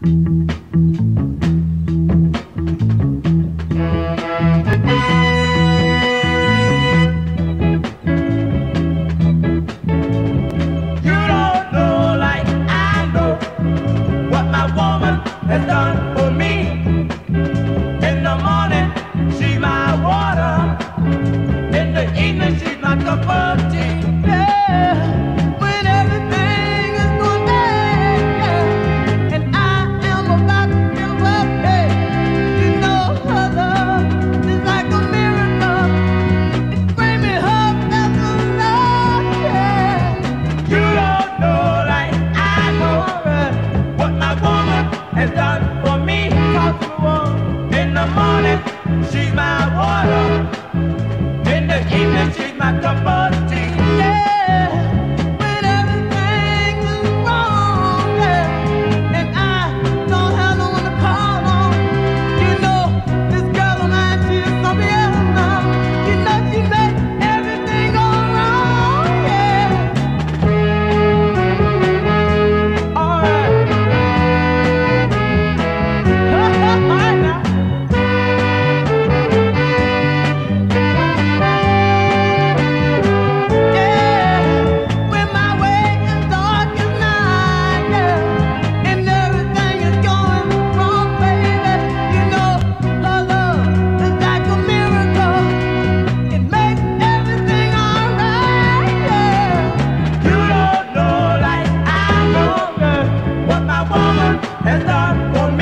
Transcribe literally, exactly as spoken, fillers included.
Has done for me. In the morning, she's my water. In the evening, she's my cup of tea. Yeah, when everything is going bad, yeah, and I am about to give up, hey, you know her love is like a miracle. It brings me hope that's a love, yeah. You don't know like I know her, what my woman has done for me. Talk to the one. In the morning, she's my water. In the evening, she's my cup of tea. Yeah, when everything is wrong, yeah, and I don't have no one to call on. You know, this girl of mine, she is something else now. You know, she makes everything go wrong, yeah. All right. Has done for me.